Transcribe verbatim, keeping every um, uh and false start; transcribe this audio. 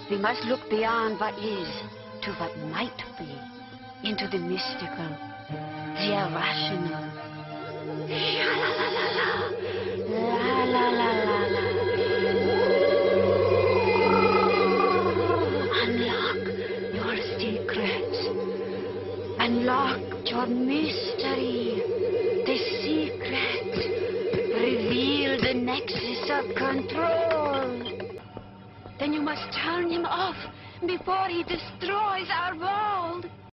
We must look beyond what is to what might be, into the mystical, the irrational. La la la la la la. Unlock your secrets. Unlock your mystery. The secret. Reveal the nexus of control. Then you must turn him off before he destroys our world.